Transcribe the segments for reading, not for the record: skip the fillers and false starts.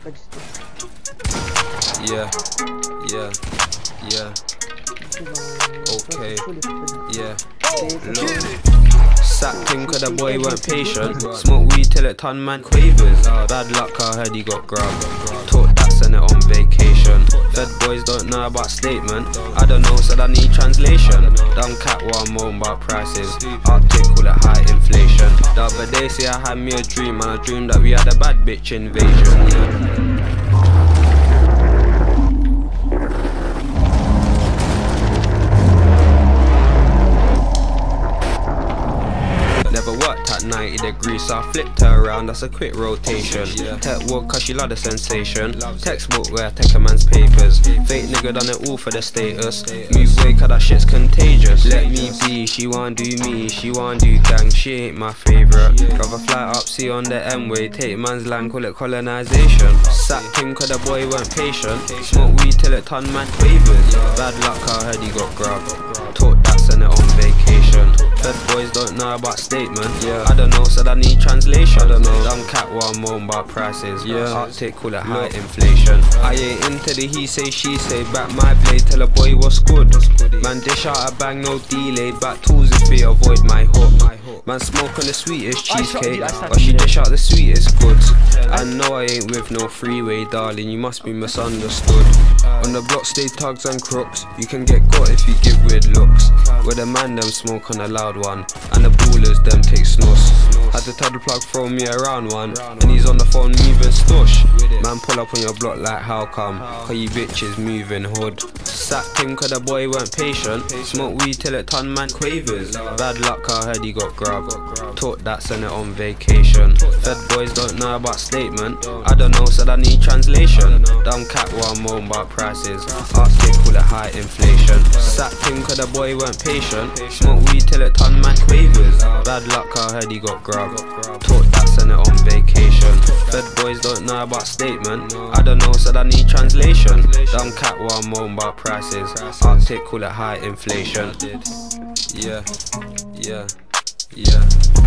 Yeah, yeah, yeah. Okay, yeah. Look. Sacked him cause the boy weren't patient. Smoke weed till it turned man quavers. Bad luck, I heard he got grabbed. Taught that, sent it on vacation. Fed boys don't know about statement. I don't know, said I need translation. Dumb cat while I'm moan about prices. Arctic, call it high inflation. The other day, see I had me a dream, and I dreamed that we had a bad bitch invasion. Yeah. Never worked at 90 degrees, so I flipped her around, that's a quick rotation. Tech walk cause she love the sensation. Textbook where I take a man's papers. Fake nigga done it all for the status. Move way cause that shit's contagious. Let me be, she wanna do me, she wanna do gang, she ain't my favourite. Rather fly up, see on the M-way, take man's land, call it colonisation. Sacked him cause the boy weren't patient. Smoke weed till it turned man quavers. Bad luck, I heard he got grabbed. Taught that, sent it on vacation. Fed boys don't know about statement. I don't know, said I need translation. Dumb cat while I'm moan about prices. Arctic, call it high inflation. I ain't into the he say she say. Back my blade, tell a boy what's good. Man dish out a bang, no delay. Back tools if we avoid my hook. Man smoke on the sweetest cheesecake, but she dish out the sweetest goods. I know I ain't with no freeway, darling, you must be misunderstood. On the block stay thugs and crooks. You can get got if you give weird looks. Where the man them smoke on a loud one, and the ballers them take snuss. Had to tell the plug throw me around one, and he's on the phone moving stush. Man pull up on your block like how come? Cause you bitches moving hood. Sacked him cause the boy weren't patient. Smoke weed till it turned man quavers. Bad luck, I heard he got grabbed. Taught that, sent it on vacation. Fed boys don't know about statement. I don't know, said I need translation. Dumb cat while I'm moan about prices. Arctic, call it high inflation. Sacked him cause the boy weren't patient. Smoke weed till it turned man quavers. Bad luck, I heard he got grabbed. Taught that, sent it on vacation. Fed boys don't know about statement. I don't know, said I need translation. Dumb cat while I'm moan about prices. Arctic, call it high inflation. Yeah, yeah, yeah.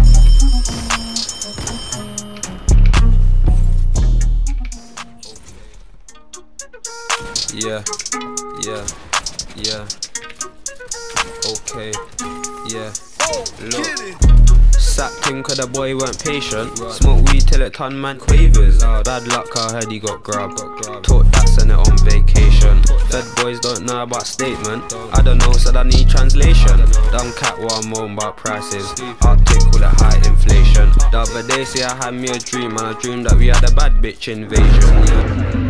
Yeah, yeah, yeah. Okay, yeah. Look. Sacked him cause the boy weren't patient. Smoke weed till it turned man quavers. Bad luck, I heard he got grabbed. Taught that, sent it on vacation. Fed boys don't know about statement. I don't know, said I need translation. Dumb cat while I'm moan about prices. Arctic, call it high inflation. The other day, see I had me a dream, and I dreamed that we had a bad bitch invasion.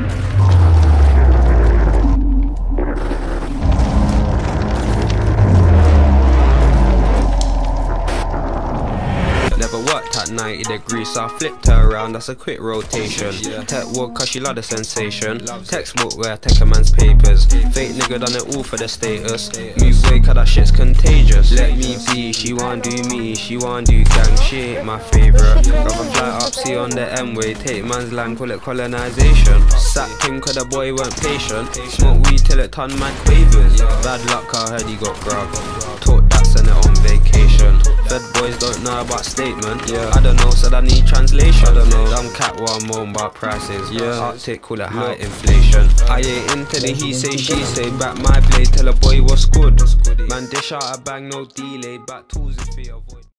Never worked at 90 degrees, so I flipped her around, that's a quick rotation. Tech walk cause she love the sensation. Textbook where I take a man's papers. Fake nigga done it all for the status. Move way cause that shit's contagious. Let me be, she wanna do me, she wanna do gang, she ain't my favourite. Rather fly up, see on the M-way, take man's land, call it colonisation. Sacked him cause the boy weren't patient. Smoke weed till it turned man quavers. Bad luck, I heard he got grabbed. Taught that, sent it on vacation. Fed boys don't know about statement. I don't know, said I need translation. Dumb cat while I'm moan about prices. Arctic, call it high inflation. I ain't into the he say she say. Back my blade, tell a boy what's good. Man dish out a bang, no delay. Back tools if we avoid